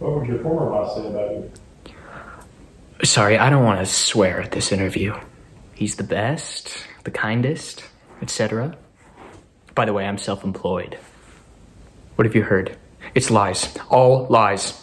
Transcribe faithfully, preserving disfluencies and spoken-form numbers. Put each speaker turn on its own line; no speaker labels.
What would your former boss say about you?
Sorry, I don't want to swear at this interview. He's the best, the kindest, et cetera. By the way, I'm self-employed. What have you heard? It's lies. All lies.